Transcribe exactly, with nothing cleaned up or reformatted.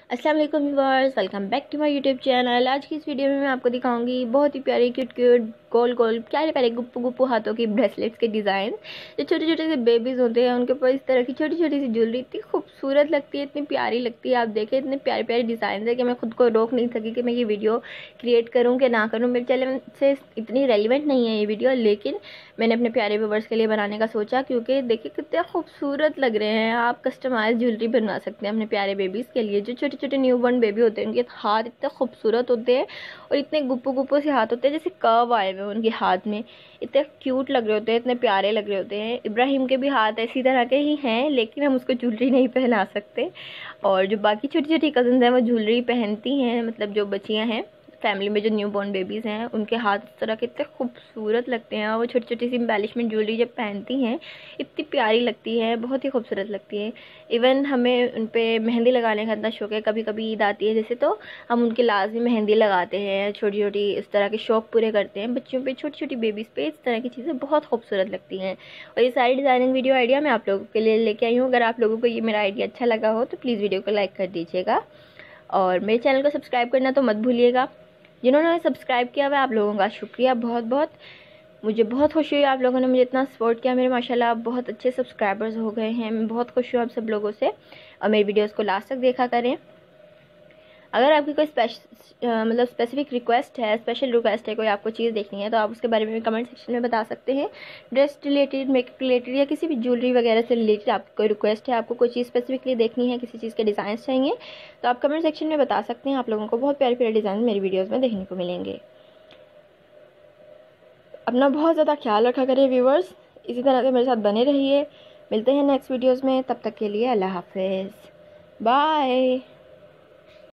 अस्सलाम वालेकुम viewers, welcome back to my YouTube channel. आज की इस वीडियो में मैं आपको दिखाऊंगी बहुत ही प्यारे क्यूट क्यूट गोल गोल प्यारे प्यारे गुप्पू गुप्पू हाथों की ब्रेसलेट्स के डिज़ाइन। जो छोटे छोटे से बेबीज़ होते हैं उनके ऊपर इस तरह की छोटी छोटी सी ज्वेलरी इतनी खूबसूरत लगती है, इतनी प्यारी लगती है। आप देखें इतने प्यारे प्यारे डिज़ाइन है कि मैं खुद को रोक नहीं सकी कि मैं ये वीडियो क्रिएट करूँ कि ना करूँ। मेरे चैनल से इतनी रेलिवेंट नहीं है ये वीडियो, लेकिन मैंने अपने प्यारे व्यूअर्स के लिए बनाने का सोचा, क्योंकि देखिए कितने खूबसूरत लग रहे हैं। आप कस्टमाइज ज्वेलरी बनवा सकते हैं अपने प्यारे बेबीज़ के लिए। जो छोटे छोटे न्यू बॉर्न बेबी होते हैं उनके हाथ इतने खूबसूरत होते हैं और इतने गुप्पू गुप्पू से हाथ होते हैं, जैसे कर्व आए हुए उनके हाथ में। इतने क्यूट लग रहे होते हैं, इतने प्यारे लग रहे होते हैं। इब्राहिम के भी हाथ इसी तरह के ही हैं, लेकिन हम उसको ज्वेलरी नहीं पहना सकते। और जो बाकी छोटी छोटी कज़न्स हैं वो ज्वेलरी पहनती हैं, मतलब जो बच्चियाँ हैं फैमिली में जो न्यू बॉर्न बेबीज़ हैं उनके हाथ इस तरह के इतने खूबसूरत लगते हैं। और वो छोटी छोटी सी एम्बेलिशमेंट ज्वेलरी जब पहनती हैं इतनी प्यारी लगती है, बहुत ही खूबसूरत लगती है। इवन हमें उन पर मेहंदी लगाने का इतना शौक़ है, कभी कभी ईद आती है जैसे तो हम उनके लाजमी मेहंदी लगाते हैं, छोटी छोटी इस तरह के शौक़ पूरे करते हैं बच्चियों पे, छोटी छोटी बेबीज़ पे। इस तरह की चीज़ें बहुत खूबसूरत लगती हैं। और ये सारी डिज़ाइनिंग वीडियो आइडिया मैं आप लोगों के लिए लेके आई हूँ। अगर आप लोगों को ये मेरा आइडिया अच्छा लगा हो तो प्लीज़ वीडियो को लाइक कर दीजिएगा और मेरे चैनल को सब्सक्राइब करना तो मत भूलिएगा। जिन्होंने सब्सक्राइब किया हुआ आप लोगों का शुक्रिया बहुत बहुत। मुझे बहुत खुशी हुई आप लोगों ने मुझे इतना सपोर्ट किया। मेरे माशाल्लाह बहुत अच्छे सब्सक्राइबर्स हो गए हैं। मैं बहुत खुश हूँ आप सब लोगों से, और मेरी वीडियोस को लास्ट तक देखा करें। अगर आपकी कोई मतलब स्पेसिफिक रिक्वेस्ट है, स्पेशल रिक्वेस्ट है, कोई आपको चीज़ देखनी है तो आप उसके बारे में कमेंट सेक्शन में बता सकते हैं। ड्रेस रिलेटेड, मेकअप रिलेटेड या किसी भी ज्वेलरी वगैरह से रिलेटेड आपकी कोई रिक्वेस्ट है, आपको कोई चीज़ स्पेसिफिकली देखनी है, किसी चीज़ के डिज़ाइन चाहिए तो आप कमेंट सेक्शन में बता सकते हैं। आप लोगों को बहुत प्यारे प्यारे डिज़ाइन मेरी वीडियोज़ में देखने को मिलेंगे। अपना बहुत ज़्यादा ख्याल रखा करें व्यूवर्स, इसी तरह से मेरे साथ बने रहिए। मिलते हैं नेक्स्ट वीडियोज़ में, तब तक के लिए अल्लाह हाफिज़, बाय।